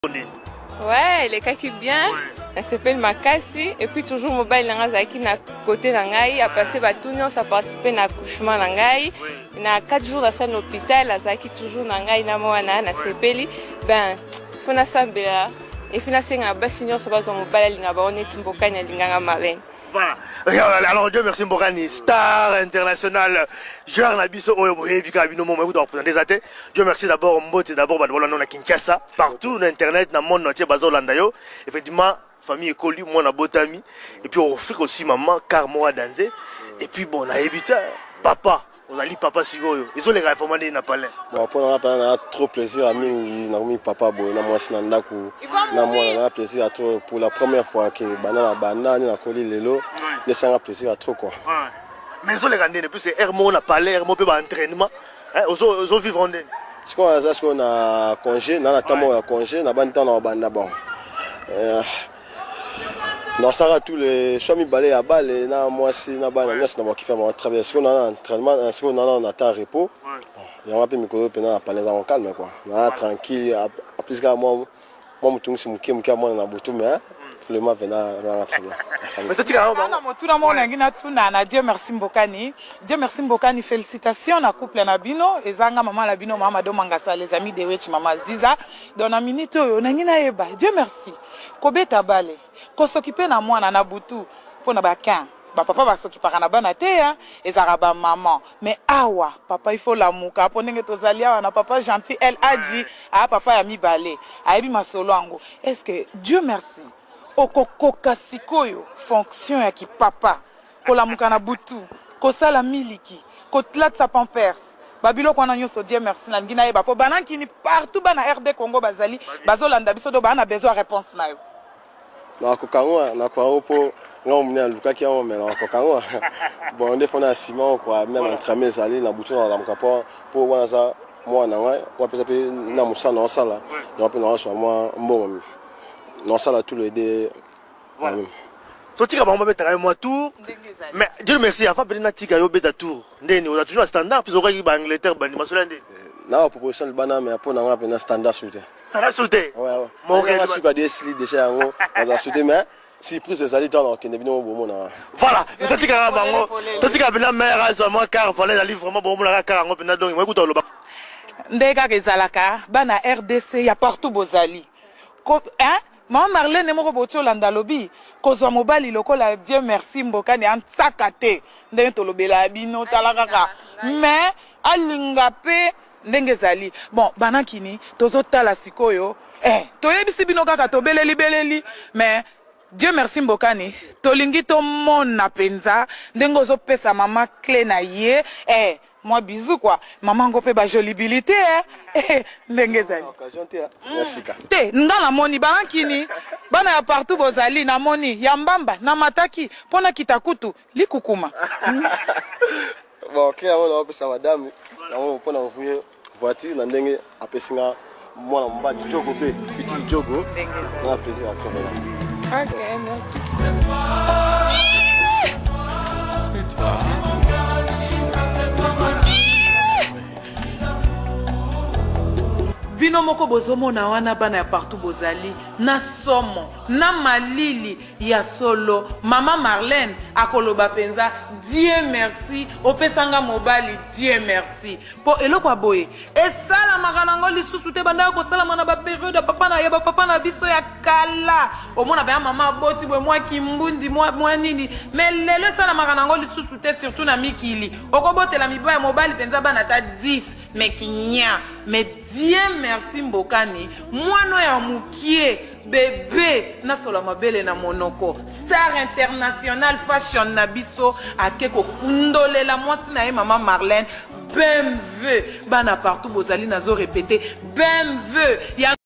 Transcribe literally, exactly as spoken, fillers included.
Ouais, les cas qui bien, elle s'appelle Makasi, et puis toujours mobile Nangazaki na côté Nangai, a passé Batunion, ça participe à l'accouchement Nangai, il a quatre jours dans son hôpital, Azaki toujours Nangai, na moana, na sepeli, ben, faut na sambela, et puis na senga basignon, ça va son mobile, linga baonet, mbokanya, linga marine. Voilà. Alors Dieu merci Mbokani, star international, joueur Nabiso Oyoboye, puis Kabino Momo doit représenter ça. Dieu merci d'abord Mbote d'abord Badwala non à Kinshasa, partout sur internet, dans le monde entier bazo landayo. Effectivement, famille école, moi na botami et puis on offre aussi maman car moi danser et puis bon on a évité papa. On a dit papa Sigoyo. Ils ont les réformés n'a pas l'air. Bon, pour nous, on a trop plaisir à nous, on a papa boy, on a moi sinandaku, on a plaisir à trop pour la première fois que banana banane na koli lelo, ne ça a plaisir à trop quoi. Mais ils ont les gardés, plus c'est Hermo on a parlé, Hermo peut pas entraînement, hein, ils ont ils ont vivre en dehors. C'est quoi ça qu'on a congé, on a tellement un congé, on a ban temps on a ban bon. Non, ça va tous les chemins balais à balle et là moi si na ban na na qui fait mon travail sur on a entraînement sur on a on attend repos. Il y a un peu micro pendant pas les en calme quoi. Là tranquille à plus que moi moi mutungu si mukie mukie moi na butu mais vraiment venant na très bien. Mais tu as na motu na mona ngina tuna na Dieu merci Mbokani. Dieu merci Mbokani, félicitations na couple na bino ezanga maman la bino mama do mangasa les amis de Wechi mama Ziza dans la minute oyo na ngina yeba. Dieu merci. Kobeta bale. Ko s'occuper na mwana na butu pour na bakan. Ba papa va s'occuper na bana te hein ezara ba maman mais awa papa il faut la muka po ndenge tozalia na papa gentil elle a dit ah papa ya mi balé ayebi masolo ango. Est-ce que Dieu merci okokoka sikoyo fonction ya ki papa ko la muka na butu ko sala miliki ko tlatsa pampers babilo kwa na nyoso Dieu merci na ngina yeba po bana kini partout bana R D Congo bazali bazolanda biso do bana besoin réponse na yo na ko kanwa na ko po non mne luka ki on mais na ko kanwa bon on fona ciment quoi même entre mes allés na butu na la muka po po wana za moi na ngai wa pesa pe na musa na sala ya pe na so moi mbongo non ça là tout le dé voilà toi tu vas me mettre moi tour mais Dieu merci a fa na tika yo beta tour ndeni on a toujours un standard puis okoki ba Angleterre bandi masola ndeni na proposition le bana mais pour na nga pe na standard sauté standard sauté ouais ouais mon gars su ka des sli déjà ngo za sauté mais si prise des allées dans que ne bino bo mona voilà toi tika bango toi tika bina mère seulement car fallait aller vraiment bo mona car ngo pena donc moi écoute lo ba ndeka kezalaka bana R D C ya partout bozali ko hein Maman Marlène est mort au Landalobi. Kozwa mobali lokola Dieu merci Mbokani antsakate. Ndenge tolobela bino talakaka. Mais alingape ndenge zali. Bon banakini tozo tala sikoyo. Eh toyebisi bino kaka tobeleli beleli. Mais Dieu merci Mbokani. Tolingi to mona penza. Ndenge ozo pesa mama clé na ye. Eh moi bisous quoi maman ngopé ba jolibilité hein ndenge zali occasion te merci ka te ngala moni bankini bana ya partout bozali na moni ya mbamba na mataki pona kitakutu likukuma bon clairement on va passer madame on pona envoyer voiture na ndenge apesinga mwana mbadi jogo pe petit jogo na plaisir à trouver là OK c'est toi bino moko bozomona wana bana ya partout bozali na somo na malili ya solo mama Marlène akoloba penza Dieu merci opesanga mobali Dieu merci po eloko boye esala makanango lisusu te banda ko sala mana ba période papa na yeba papa na biso ya kala omona ba mama boti bwe mwa kimbundi mwa mwa nini mais lelo sala makanango lisusu te surtout na mikili okobotela miba ya mobali penza bana ta dix mais kinya mais Dieu merci Mbokani mwano ya mukie bébé na sola mabele na monoko star international fashion na biso akeko kundolela mwasi na ye mama Marlène bemve bana partout bozali nazo répéter bemve ya